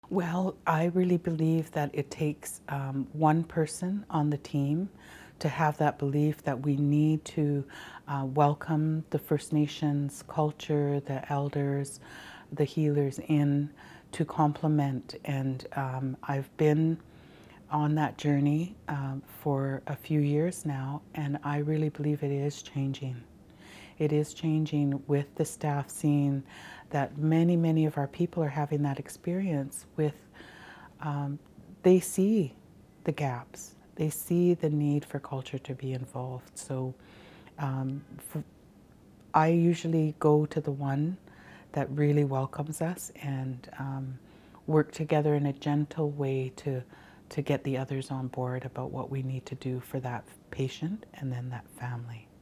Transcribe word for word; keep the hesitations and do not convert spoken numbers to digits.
Well, I really believe that it takes um, one person on the team to have that belief that we need to uh, welcome the First Nations culture, the elders, the healers in to complement. And um, I've been on that journey um, for a few years now, and I really believe it is changing. It is changing with the staff seeing that many, many of our people are having that experience with, um, they see the gaps. They see the need for culture to be involved. So um, f I usually go to the one that really welcomes us and um, work together in a gentle way to, to get the others on board about what we need to do for that patient and then that family.